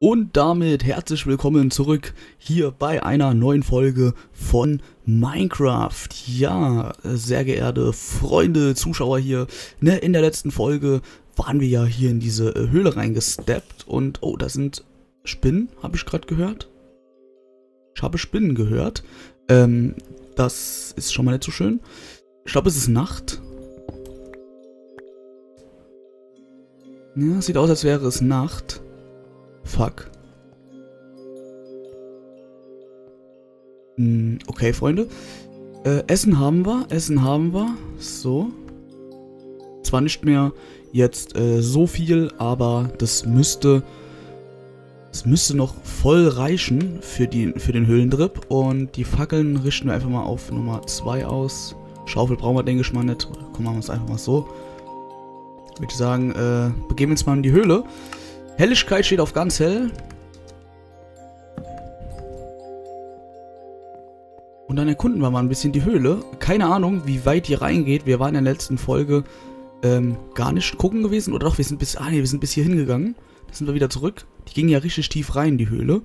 Und damit herzlich willkommen zurück hier bei einer neuen Folge von Minecraft. Ja, sehr geehrte Freunde, Zuschauer hier, ne, in der letzten Folge waren wir ja hier in diese Höhle reingesteppt und, oh, da sind Spinnen, habe ich gerade gehört. Ich habe Spinnen gehört. Das ist schon mal nicht so schön. Ich glaube, es ist Nacht. Ja, sieht aus, als wäre es Nacht. Fuck. Okay, Freunde. Essen haben wir. So. Zwar nicht mehr jetzt so viel, aber das müsste noch voll reichen für den Höhlentrip. Und die Fackeln richten wir einfach mal auf Nummer 2 aus. Schaufel brauchen wir, denke ich mal, nicht. Komm, machen wir es einfach mal so. Würde ich sagen, begeben wir uns mal in die Höhle. Helligkeit steht auf ganz hell. Und dann erkunden wir mal ein bisschen die Höhle. Keine Ahnung, wie weit die reingeht. Wir waren in der letzten Folge gar nicht gucken gewesen. Oder doch, wir sind bis hier hingegangen. Da sind wir wieder zurück. Die ging ja richtig tief rein, die Höhle.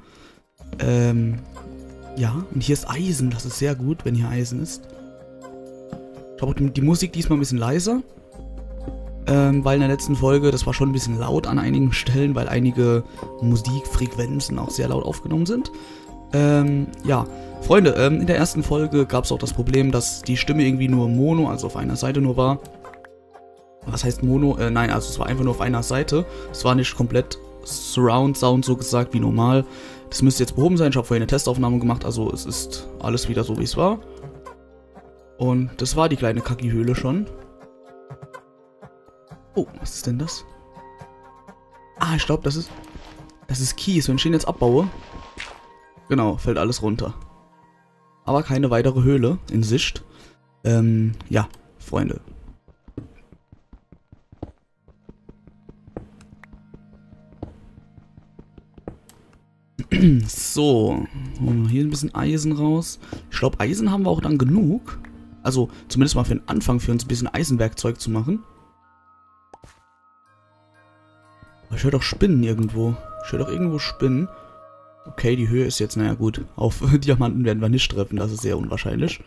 Ja, und hier ist Eisen. Das ist sehr gut, wenn hier Eisen ist. Ich glaube, die Musik diesmal ein bisschen leiser. Weil in der letzten Folge, das war schon ein bisschen laut an einigen Stellen, weil einige Musikfrequenzen auch sehr laut aufgenommen sind. Ja, Freunde, in der ersten Folge gab es auch das Problem, dass die Stimme irgendwie nur Mono, also auf einer Seite nur war. Was heißt Mono? Nein, also es war einfach nur auf einer Seite. Es war nicht komplett Surround Sound so gesagt wie normal. Das müsste jetzt behoben sein. Ich habe vorhin eine Testaufnahme gemacht, also es ist alles wieder so, wie es war. Und das war die kleine Kacki-Höhle schon. Oh, was ist denn das? Ah, ich glaube, das ist Kies. Wenn ich den jetzt abbaue, genau, fällt alles runter. Aber keine weitere Höhle in Sicht. Ja, Freunde. So, hier ein bisschen Eisen raus. Ich glaube, Eisen haben wir auch dann genug. Also, zumindest mal für den Anfang, für uns ein bisschen Eisenwerkzeug zu machen. Ich höre doch Spinnen irgendwo. Ich höre doch irgendwo Spinnen. Okay, die Höhe ist jetzt, naja gut. Auf Diamanten werden wir nicht treffen, das ist sehr unwahrscheinlich.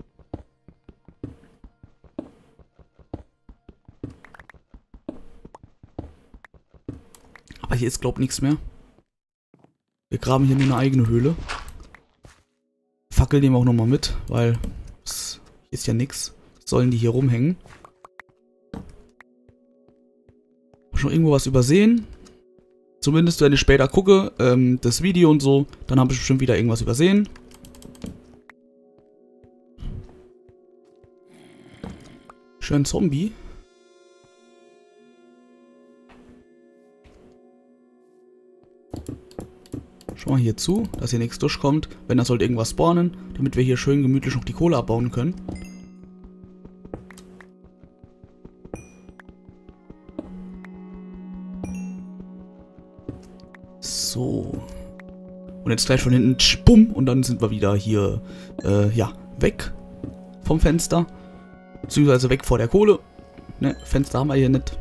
Aber hier ist, glaube ich, nichts mehr. Wir graben hier nur eine eigene Höhle. Fackel nehmen wir auch nochmal mit, weil es ist ja nichts. Sollen die hier rumhängen? Schon irgendwo was übersehen. Zumindest wenn ich später gucke, das Video und so, dann habe ich bestimmt wieder irgendwas übersehen. Schön Zombie. Schau mal hier zu, dass hier nichts durchkommt. Wenn da sollte irgendwas spawnen, damit wir hier schön gemütlich noch die Kohle abbauen können. So. Und jetzt gleich von hinten, bumm, und dann sind wir wieder hier, ja, weg vom Fenster. Beziehungsweise weg vor der Kohle. Ne, Fenster haben wir hier nicht.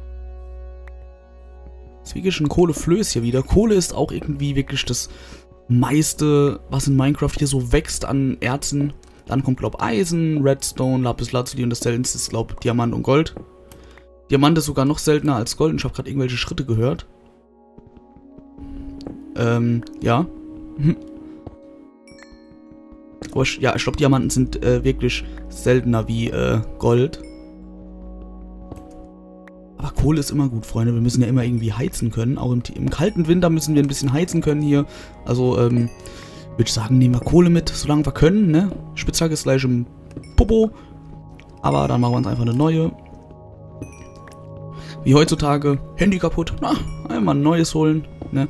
Das ist wirklich ein Kohleflöß hier wieder. Kohle ist auch irgendwie wirklich das meiste, was in Minecraft hier so wächst an Erzen. Dann kommt, glaube ich, Eisen, Redstone, Lapislazuli und das seltenste ist, glaube ich, Diamant und Gold. Diamant ist sogar noch seltener als Gold und ich habe gerade irgendwelche Schritte gehört. Ja. Aber ich glaube, Diamanten sind wirklich seltener wie Gold. Aber Kohle ist immer gut, Freunde. Wir müssen ja immer irgendwie heizen können. Auch im kalten Winter müssen wir ein bisschen heizen können hier. Also, würde ich sagen, nehmen wir Kohle mit, solange wir können, ne? Spitzhacke ist gleich im Popo. Aber dann machen wir uns einfach eine neue. Wie heutzutage, Handy kaputt. Na, einmal ein neues holen, ne?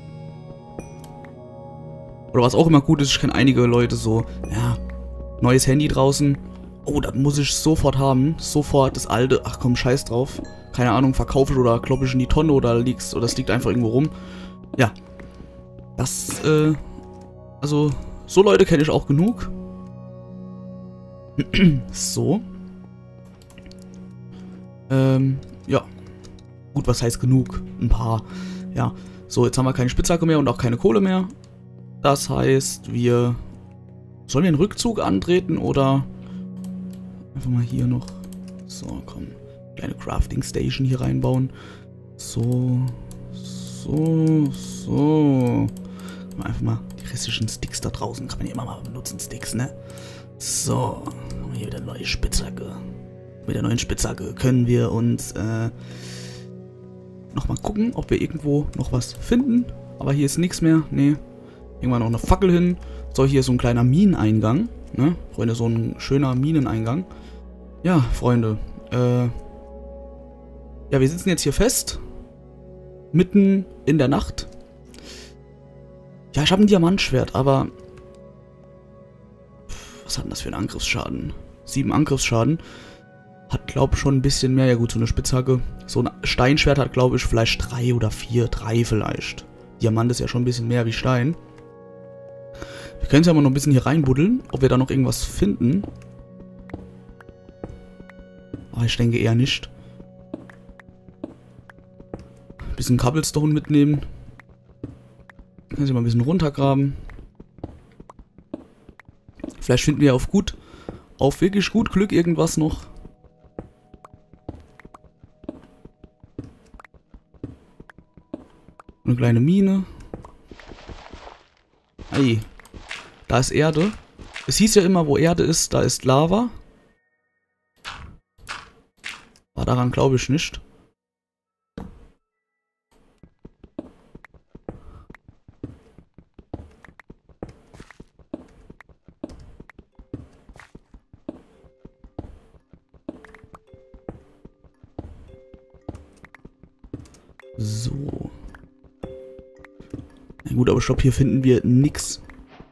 Oder was auch immer gut ist, ich kenne einige Leute so, ja, neues Handy draußen. Oh, das muss ich sofort haben. Sofort das alte, ach komm, scheiß drauf. Keine Ahnung, verkaufe ich oder kloppe ich in die Tonne oder das liegt einfach irgendwo rum. Ja. Das, also, so Leute kenne ich auch genug. So. Ja. Gut, was heißt genug? Ein paar. Ja. So, jetzt haben wir keine Spitzhacke mehr und auch keine Kohle mehr. Das heißt, wir... Sollen wir einen Rückzug antreten oder... Einfach mal hier noch... So, komm. Kleine Crafting Station hier reinbauen. So. Einfach mal die restlichen Sticks da draußen. Kann man ja immer mal benutzen, Sticks, ne? So. Haben wir hier wieder eine neue Spitzhacke. Mit der neuen Spitzhacke können wir uns nochmal gucken, ob wir irgendwo noch was finden. Aber hier ist nichts mehr. Ne. Irgendwann noch eine Fackel hin. So, hier ist so ein kleiner Mineneingang. Ne? Freunde, so ein schöner Mineneingang. Ja, Freunde. Ja, wir sitzen jetzt hier fest. Mitten in der Nacht. Ja, ich habe ein Diamantschwert, aber... Was hat denn das für einen Angriffsschaden? 7 Angriffsschaden. Hat, glaube ich, schon ein bisschen mehr. Ja gut, so eine Spitzhacke. So ein Steinschwert hat, glaube ich, vielleicht 3 oder 4. 3 vielleicht. Diamant ist ja schon ein bisschen mehr wie Stein. Wir können es ja mal noch ein bisschen hier reinbuddeln, ob wir da noch irgendwas finden. Aber ich denke eher nicht. Ein bisschen Cobblestone mitnehmen. Können Sie mal ein bisschen runtergraben. Vielleicht finden wir auf wirklich gut Glück irgendwas noch. Eine kleine Mine. Ei. Da ist Erde. Es hieß ja immer, wo Erde ist, da ist Lava. Aber daran glaube ich nicht. So. Na gut, aber ich glaube, hier finden wir nix.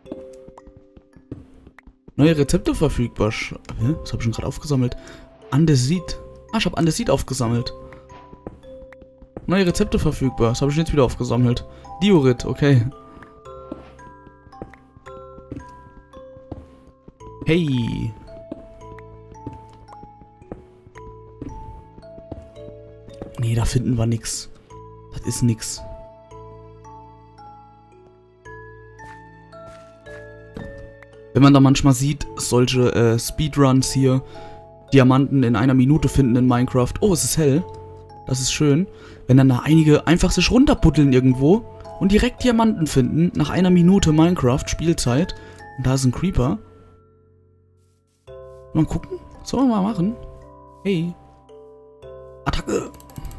Neue Rezepte verfügbar. Hä? Was habe ich schon gerade aufgesammelt? Andesit. Ah, ich habe Andesit aufgesammelt. Neue Rezepte verfügbar. Das habe ich jetzt wieder aufgesammelt. Diorit, okay. Hey. Nee, da finden wir nix. Das ist nix. Wenn man da manchmal sieht, solche Speedruns hier, Diamanten in 1 Minute finden in Minecraft. Oh, es ist hell. Das ist schön. Wenn dann da einige einfach sich runterbuddeln irgendwo und direkt Diamanten finden, nach 1 Minute Minecraft Spielzeit. Und da ist ein Creeper. Mal gucken. Sollen wir mal machen? Hey. Attacke.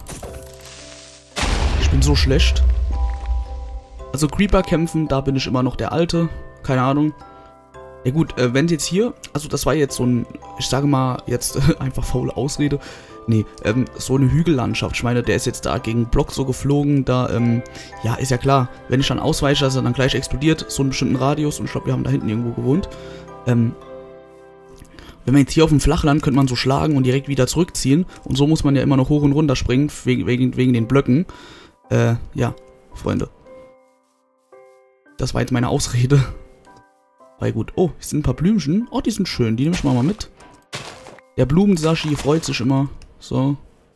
Ich bin so schlecht. Also Creeper kämpfen, da bin ich immer noch der Alte. Keine Ahnung. Ja gut, wenn jetzt hier, also das war jetzt so ein, ich sage mal jetzt einfach faule Ausrede, nee, so eine Hügellandschaft. Ich meine, der ist jetzt da gegen Block so geflogen, da, ja, ist ja klar, wenn ich dann ausweiche, dass er dann gleich explodiert, so einen bestimmten Radius, und ich glaube, wir haben da hinten irgendwo gewohnt. Wenn man jetzt hier auf dem Flachland, könnte man so schlagen und direkt wieder zurückziehen, und so muss man ja immer noch hoch und runter springen, wegen den Blöcken. Ja, Freunde. Das war jetzt meine Ausrede. Weil gut. Oh, hier sind ein paar Blümchen. Oh, die sind schön. Die nehme ich mal mit. Der Blumensashi freut sich immer. So.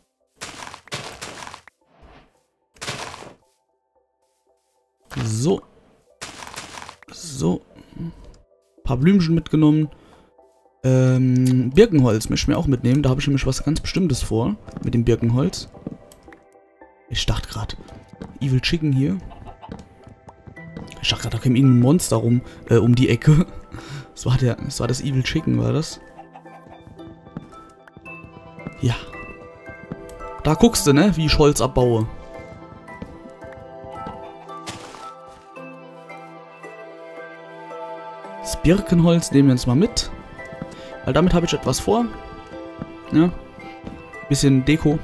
So. So. Ein paar Blümchen mitgenommen. Birkenholz möchte ich mir auch mitnehmen. Da habe ich nämlich was ganz Bestimmtes vor. Mit dem Birkenholz. Ich dachte gerade. Evil Chicken hier. Ich dachte gerade, da käme irgendein Monster rum, um die Ecke. Das war das Evil Chicken, war das? Ja. Da guckst du, ne, wie ich Holz abbaue. Das Birkenholz nehmen wir uns mal mit. Weil damit habe ich etwas vor. Ja. Bisschen Deko.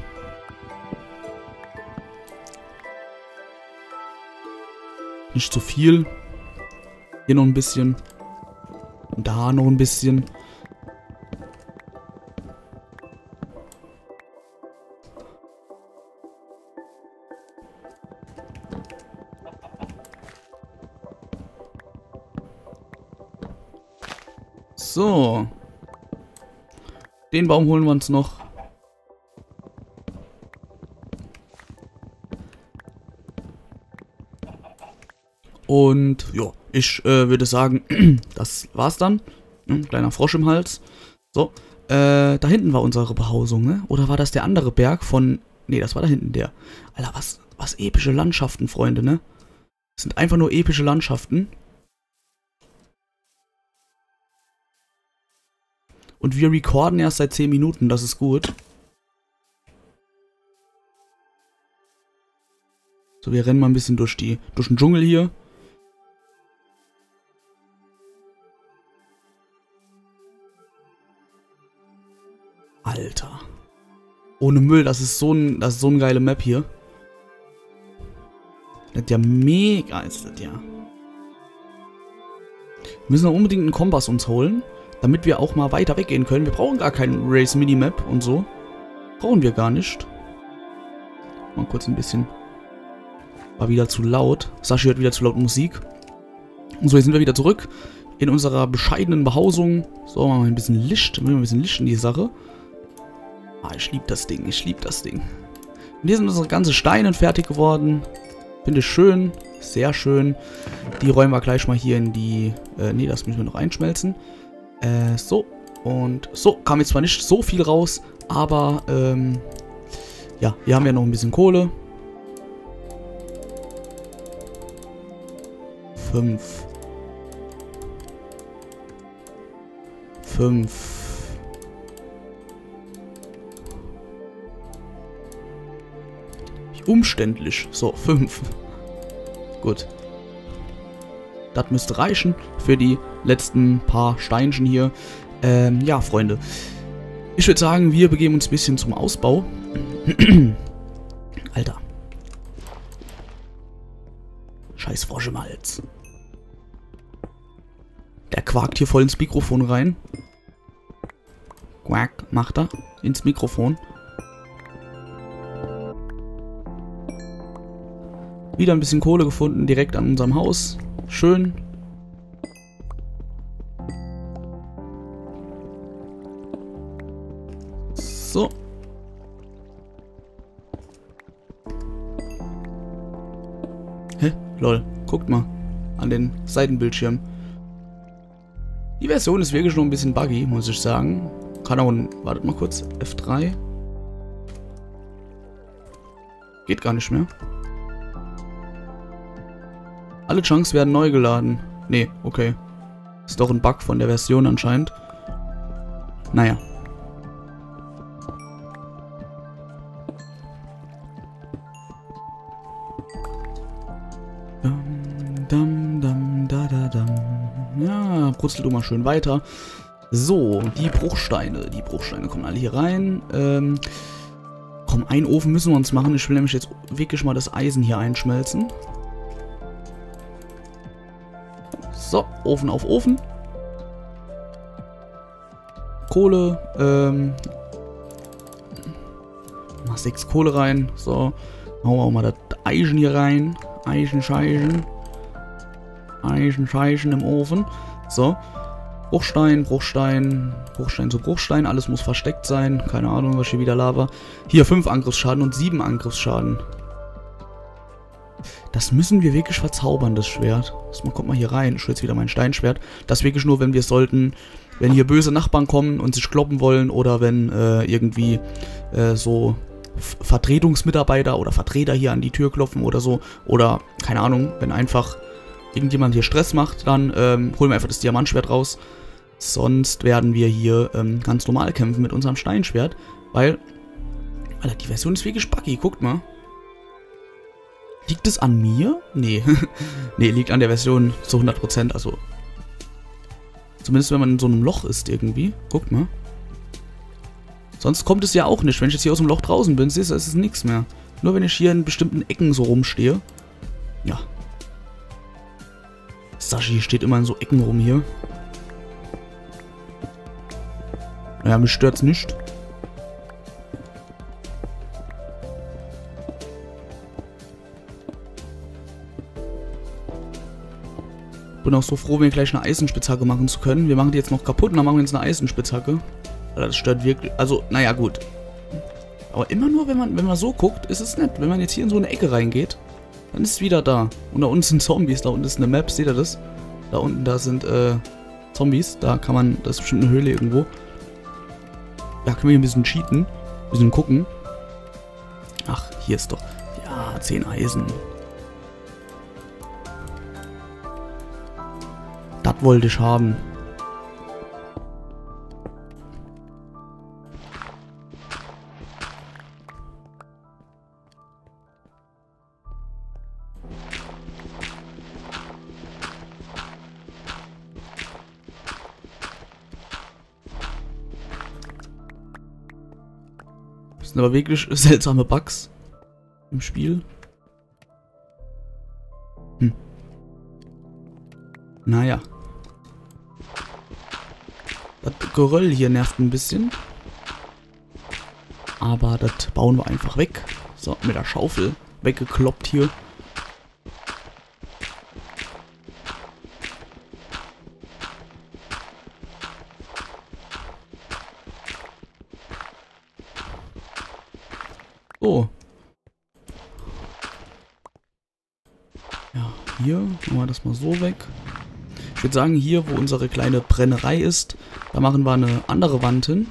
Nicht zu viel. Hier noch ein bisschen. Und da noch ein bisschen. So. Den Baum holen wir uns noch. Und ja, ich würde sagen, das war's dann. Ein kleiner Frosch im Hals. So, da hinten war unsere Behausung, ne? Oder war das der andere Berg von... Ne, das war da hinten der. Alter, was epische Landschaften, Freunde, ne? Das sind einfach nur epische Landschaften. Und wir recorden erst seit 10 Minuten, das ist gut. So, wir rennen mal ein bisschen durch den Dschungel hier. Alter. Ohne Müll, das ist so eine geile Map hier. Das ist ja mega, ist das ja. Wir müssen auch unbedingt einen Kompass uns holen, damit wir auch mal weiter weggehen können. Wir brauchen gar keinen Race Minimap und so. Brauchen wir gar nicht. Mal kurz ein bisschen. War wieder zu laut. Sashi hört wieder zu laut Musik. Und so, jetzt sind wir wieder zurück in unserer bescheidenen Behausung. So, machen wir ein bisschen Licht. Ein bisschen Licht in die Sache. Ah, ich liebe das Ding. Ich liebe das Ding. Und hier sind unsere ganzen Steine fertig geworden. Finde ich schön. Sehr schön. Die räumen wir gleich mal hier in die... nee, das müssen wir noch einschmelzen. So. Und so. Kam jetzt zwar nicht so viel raus, aber ja, hier haben wir noch ein bisschen Kohle. 5. Umständlich. So, 5. Gut. Das müsste reichen für die letzten paar Steinchen hier. Ja, Freunde. Ich würde sagen, wir begeben uns ein bisschen zum Ausbau. Alter. Scheiß Frosch im Hals. Der quakt hier voll ins Mikrofon rein. Quack, macht er. Ins Mikrofon. Wieder ein bisschen Kohle gefunden, direkt an unserem Haus. Schön. So. Hä? Lol. Guckt mal. An den Seitenbildschirm. Die Version ist wirklich noch ein bisschen buggy, muss ich sagen. Kann auch... Wartet mal kurz. F3. Geht gar nicht mehr. Alle Chunks werden neu geladen. Nee, okay. Ist doch ein Bug von der Version anscheinend. Naja. Ja, brutzelt immer schön weiter. So, die Bruchsteine. Die Bruchsteine kommen alle hier rein. Komm, einen Ofen müssen wir uns machen. Ich will nämlich jetzt wirklich mal das Eisen hier einschmelzen. So, Ofen auf Ofen. Kohle, mal 6 Kohle rein. So, hauen wir auch mal das Eisen hier rein. Eisenscheichen im Ofen. So, Bruchstein, Bruchstein, Bruchstein zu Bruchstein. Alles muss versteckt sein. Keine Ahnung, was hier wieder Lava. Hier 5 Angriffsschaden und 7 Angriffsschaden. Das müssen wir wirklich verzaubern, das Schwert. Kommt mal hier rein. Ich will jetzt wieder mein Steinschwert. Das wirklich nur, wenn wir es sollten, wenn hier böse Nachbarn kommen und sich kloppen wollen oder wenn irgendwie so Vertretungsmitarbeiter oder Vertreter hier an die Tür klopfen oder so. Oder, keine Ahnung, wenn einfach irgendjemand hier Stress macht, dann holen wir einfach das Diamantschwert raus. Sonst werden wir hier ganz normal kämpfen mit unserem Steinschwert. Weil, Alter, die Version ist wirklich buggy. Guckt mal. Liegt es an mir? Nee. Nee, liegt an der Version zu 100%. Also, zumindest wenn man in so einem Loch ist irgendwie. Guckt mal. Sonst kommt es ja auch nicht. Wenn ich jetzt hier aus dem Loch draußen bin, siehst du, ist es nichts mehr. Nur wenn ich hier in bestimmten Ecken so rumstehe. Ja. Sashi steht immer in so Ecken rum hier. Naja, mich stört's nicht. Bin auch so froh, mir gleich eine Eisenspitzhacke machen zu können. Wir machen die jetzt noch kaputt und dann machen wir jetzt eine Eisenspitzhacke. Alter, das stört wirklich. Also, naja, gut. Aber immer nur, wenn man so guckt, ist es nett. Wenn man jetzt hier in so eine Ecke reingeht, Dann ist es wieder da. Und da unten sind Zombies. Da unten ist eine Map. Seht ihr das? Da unten, da sind Zombies. Da kann man, das ist bestimmt eine Höhle irgendwo. Da können wir hier ein bisschen cheaten. Ein bisschen gucken. Ach, hier ist doch. Ja, 10 Eisen. Das wollte ich haben. Das sind aber wirklich seltsame Bugs im Spiel. Naja. Das Geröll hier nervt ein bisschen. Aber das bauen wir einfach weg. So, mit der Schaufel weggekloppt hier. So. Ja, hier machen wir das mal so weg. Ich würde sagen, hier, wo unsere kleine Brennerei ist, da machen wir eine andere Wand hin.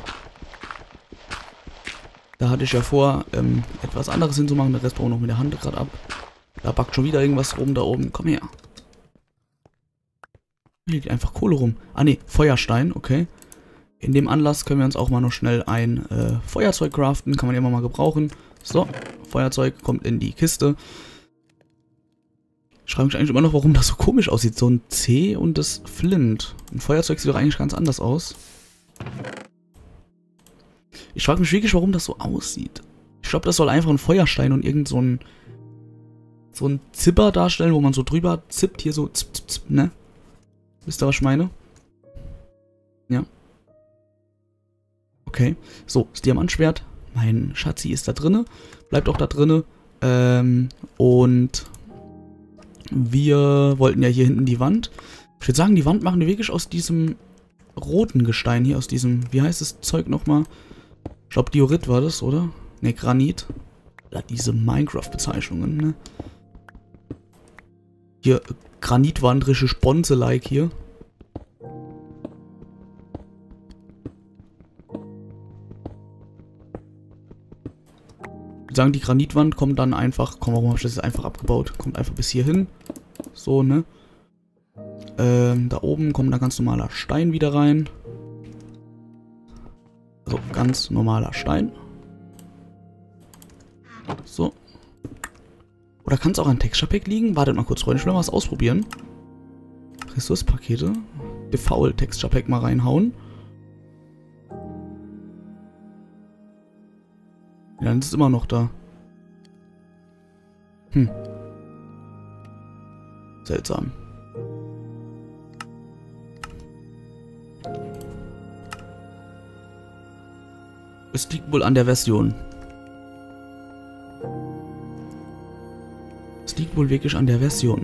Da hatte ich ja vor, etwas anderes hinzumachen. Den Rest bauen wir noch mit der Hand gerade ab. Da backt schon wieder irgendwas rum da oben. Komm her. Hier liegt einfach Kohle rum. Ah ne, Feuerstein, okay. In dem Anlass können wir uns auch mal noch schnell ein Feuerzeug craften. Kann man immer mal gebrauchen. So, Feuerzeug kommt in die Kiste. Ich frage mich eigentlich immer noch, warum das so komisch aussieht. So ein C und das Flint. Ein Feuerzeug sieht doch eigentlich ganz anders aus. Ich frage mich wirklich, warum das so aussieht. Ich glaube, das soll einfach ein Feuerstein und irgend so ein Zipper darstellen, wo man so drüber zippt. Hier so zip, zip, zip, ne? Wisst ihr, was ich meine? Ja. Okay. So, das Diamantschwert. Mein Schatzi ist da drinne. Bleibt auch da drinne. Und wir wollten ja hier hinten die Wand. Ich würde sagen, die Wand machen wir wirklich aus diesem roten Gestein hier. Aus diesem, wie heißt das Zeug nochmal? Ich glaube, Diorit war das, oder? Ne, Granit. Ja, diese Minecraft-Bezeichnungen, ne? Hier, Granitwand, richtig Sponze-like hier. Ich würde sagen, die Granitwand kommt dann einfach... Komm, warum habe ich das jetzt einfach abgebaut? Kommt einfach bis hier hin. So, ne? Da oben kommt dann ganz normaler Stein wieder rein. Also, ganz normaler Stein. So. Oder kann es auch ein Texture Pack liegen? Wartet mal kurz, Freunde. Ich will mal was ausprobieren. Ressourcepakete. Default Texture Pack mal reinhauen. Ja, dann ist es immer noch da. Seltsam. Es liegt wohl an der Version. Es liegt wohl wirklich an der Version.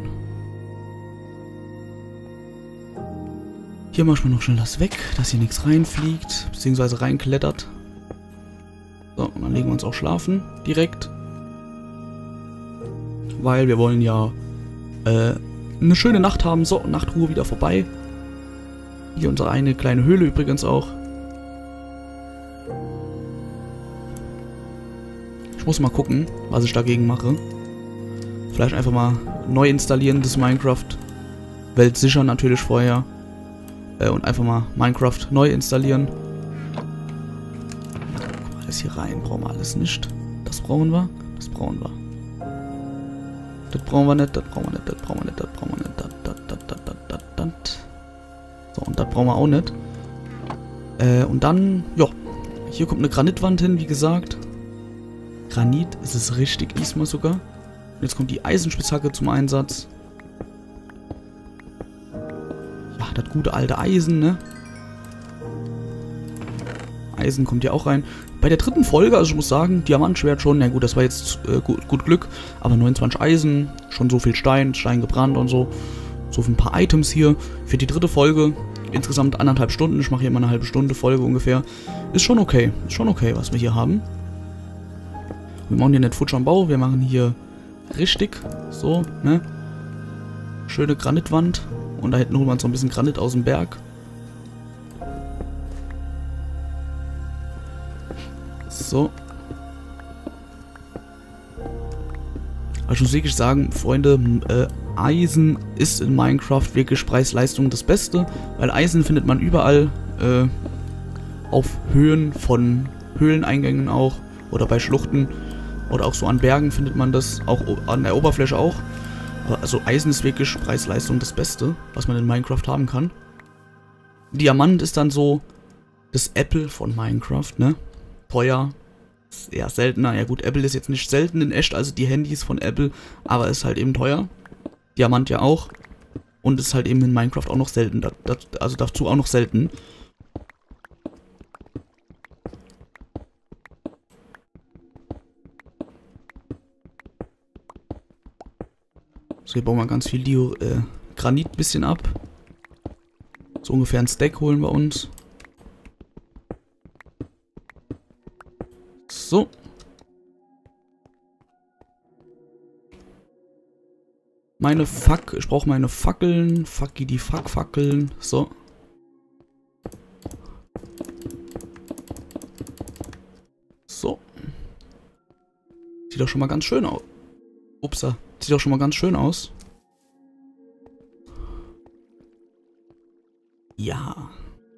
Hier machen wir noch schnell das weg, dass hier nichts reinfliegt, beziehungsweise reinklettert. So, und dann legen wir uns auch schlafen, direkt. Weil wir wollen ja eine schöne Nacht haben. So, Nachtruhe wieder vorbei. Hier unsere eine kleine Höhle übrigens auch. Ich muss mal gucken, was ich dagegen mache. Vielleicht einfach mal neu installieren, das Minecraft. Welt sichern natürlich vorher. Und einfach mal Minecraft neu installieren. Alles hier rein, brauchen wir alles nicht. Das brauchen wir, das brauchen wir. Das brauchen wir nicht, das brauchen wir nicht, das brauchen wir nicht, das brauchen wir nicht, das. So, und das brauchen wir auch nicht. Und dann, ja, hier kommt eine Granitwand hin, wie gesagt. Granit, ist es richtig diesmal sogar. Jetzt kommt die Eisenspitzhacke zum Einsatz. Ja, das gute alte Eisen, ne? Eisen kommt ja auch rein. Bei der dritten Folge, also ich muss sagen, Diamantschwert schon, na gut, das war jetzt gut Glück, aber 29 Eisen, schon so viel Stein gebrannt und so. So ein paar Items hier. Für die dritte Folge, insgesamt 1,5 Stunden, ich mache hier mal eine halbe Stunde Folge ungefähr. Ist schon okay, was wir hier haben. Wir machen hier nicht Futsch am Bau, wir machen hier richtig. So, ne? Schöne Granitwand. Und da hinten holen wir uns noch ein bisschen Granit aus dem Berg. So. Also ich muss wirklich sagen, Freunde, Eisen ist in Minecraft wirklich Preis-Leistung das Beste, weil Eisen findet man überall auf Höhen von Höhleneingängen auch oder bei Schluchten oder auch so an Bergen findet man das, auch an der Oberfläche auch. Also Eisen ist wirklich Preis-Leistung das Beste, was man in Minecraft haben kann. Diamant ist dann so das Apple von Minecraft, ne? Teuer. Eher seltener. Ja gut, Apple ist jetzt nicht selten in echt, also die Handys von Apple, aber ist halt eben teuer. Diamant ja auch. Und ist halt eben in Minecraft auch noch selten. Also dazu auch noch selten. So, hier bauen wir ganz viel Granit ein bisschen ab. So ungefähr ein Stack holen wir uns. So. Ich brauche meine Fackeln. Fucky die Fackeln. So. So. Sieht doch schon mal ganz schön aus. Upsa. Sieht doch schon mal ganz schön aus. Ja.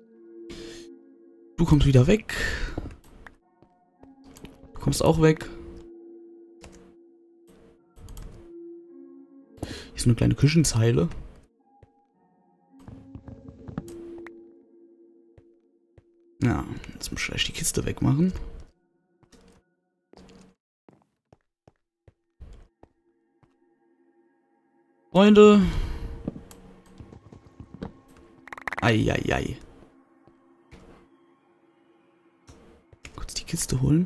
Du kommst wieder weg. Du kommst auch weg. Hier ist eine kleine Küchenzeile. Ja, jetzt muss ich gleich die Kiste wegmachen. Freunde. Eieiei. Kurz die Kiste holen.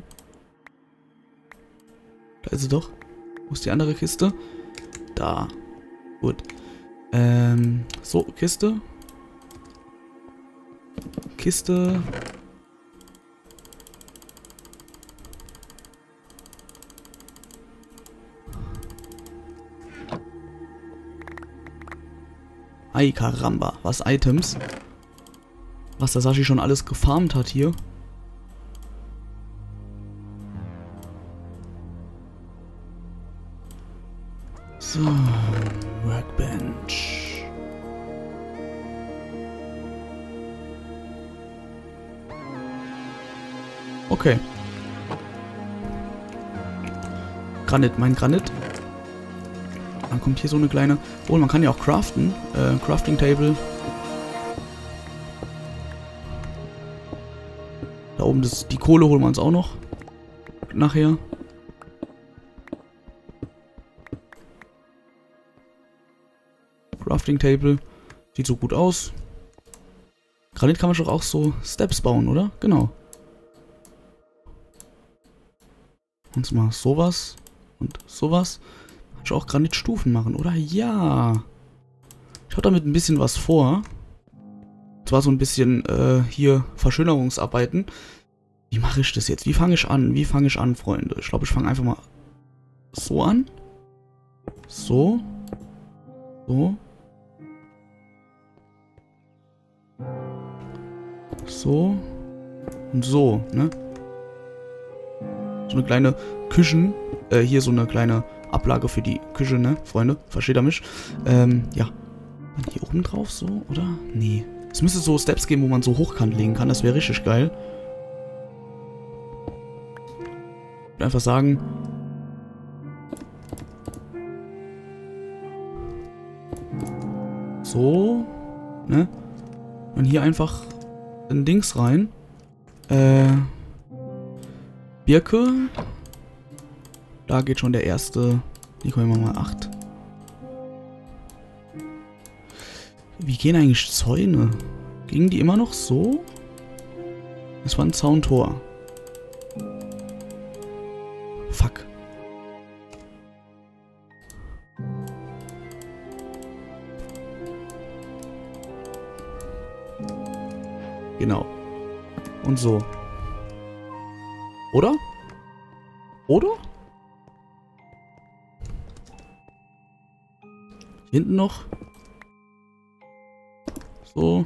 Da ist sie doch. Wo ist die andere Kiste? Da. Gut. So, Kiste. Kiste. Ei, Karamba. Was Items. Was der Sashi schon alles gefarmt hat hier. So. Workbench. Okay. Granit, mein Granit. Dann kommt hier so eine kleine... Oh, man kann ja auch craften. Crafting Table. Da oben die Kohle holen wir uns auch noch. Nachher. Crafting Table. Sieht so gut aus. Granit kann man doch auch so Steps bauen, oder? Genau. Und mal sowas. Und sowas. Kann ich auch Granitstufen machen, oder? Ja. Ich habe damit ein bisschen was vor. Zwar so ein bisschen hier Verschönerungsarbeiten. Wie mache ich das jetzt? Wie fange ich an? Wie fange ich an, Freunde? Ich glaube, ich fange einfach mal so an. So. So. So. Und so, ne? So eine kleine hier so eine kleine Ablage für die Küche, ne, Freunde? Versteht ihr mich? Ja. Dann hier oben drauf so, oder? Nee. Es müsste so Steps geben, wo man so hochkant legen kann. Das wäre richtig geil. Ich würde einfach sagen... So. Ne? Und hier einfach ein Dings rein. Birke. Da geht schon der erste. Die kommen wir mal 8. Wie gehen eigentlich Zäune? Gingen die immer noch so? Das war ein Zauntor. Fuck. Genau. Und so. Oder? Oder? Hinten noch. So.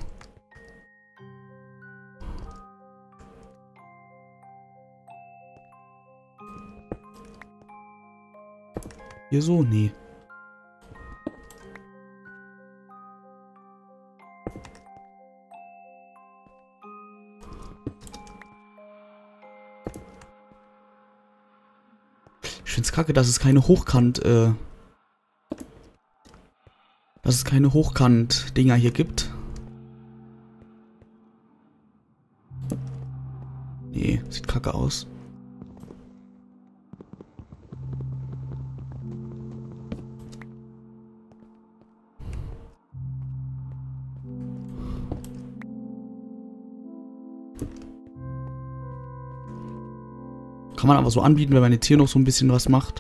Hier so? Nee. Ich find's kacke, dass es keine Hochkant-Dinger hier gibt. Nee, sieht kacke aus. Kann man aber so anbieten, wenn man jetzt hier noch so ein bisschen was macht.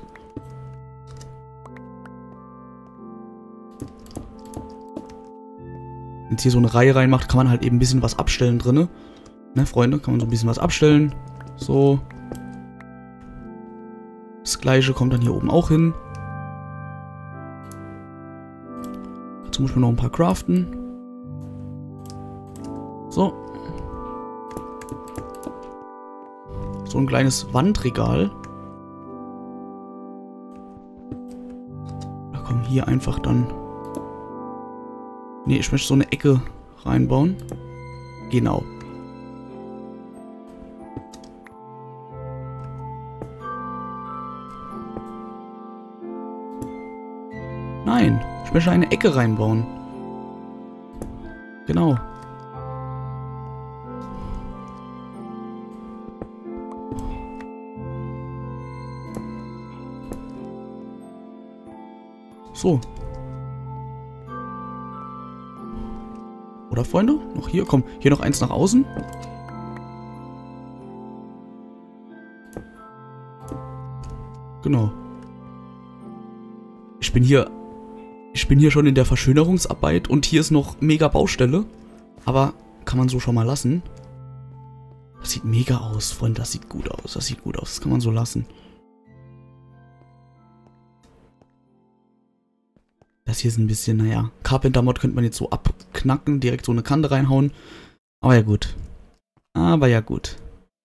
Wenn jetzt hier so eine Reihe reinmacht, kann man halt eben ein bisschen was abstellen drinne. Ne, Freunde, kann man so ein bisschen was abstellen. So. Das gleiche kommt dann hier oben auch hin. Dazu muss man noch ein paar craften. So. So ein kleines Wandregal. Da kommen hier einfach dann... Ne, ich möchte so eine Ecke reinbauen. Genau. Nein, ich möchte eine Ecke reinbauen. Genau. So. Oder, Freunde? Noch hier? Komm, hier noch eins nach außen. Genau. Ich bin hier schon in der Verschönerungsarbeit und hier ist noch mega Baustelle. Aber kann man so schon mal lassen. Das sieht mega aus, Freunde. Das sieht gut aus. Das sieht gut aus. Das kann man so lassen. Das hier ist ein bisschen, naja, Carpenter-Mod könnte man jetzt so abknacken, direkt so eine Kante reinhauen. Aber ja gut. Aber ja gut.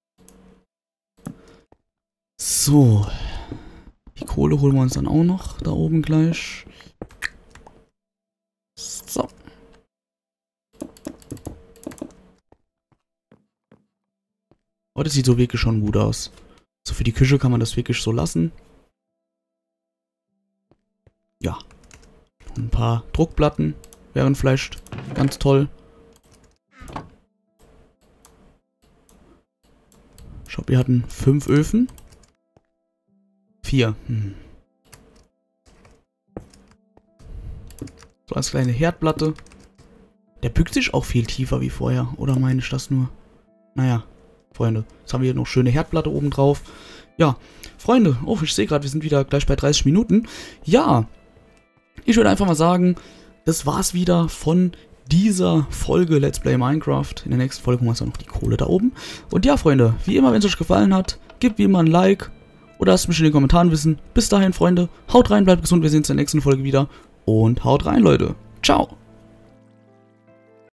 So. Die Kohle holen wir uns dann auch noch da oben gleich. So. Oh, das sieht so wirklich schon gut aus. So, für die Küche kann man das wirklich so lassen. Ja. Ein paar Druckplatten wären vielleicht ganz toll. Ich glaube, wir hatten 5 Öfen. 4. So als kleine Herdplatte. Der bückt sich auch viel tiefer wie vorher. Oder meine ich das nur? Naja, Freunde. Jetzt haben wir hier noch schöne Herdplatte oben drauf. Ja, Freunde. Oh, ich sehe gerade, wir sind wieder gleich bei 30 Minuten. Ja. Ich würde einfach mal sagen, das war's wieder von dieser Folge Let's Play Minecraft. In der nächsten Folge holen wir uns dann noch die Kohle da oben. Und ja, Freunde, wie immer, wenn es euch gefallen hat, gebt wie immer ein Like oder lasst mich in den Kommentaren wissen. Bis dahin, Freunde, haut rein, bleibt gesund, wir sehen uns in der nächsten Folge wieder. Und haut rein, Leute. Ciao.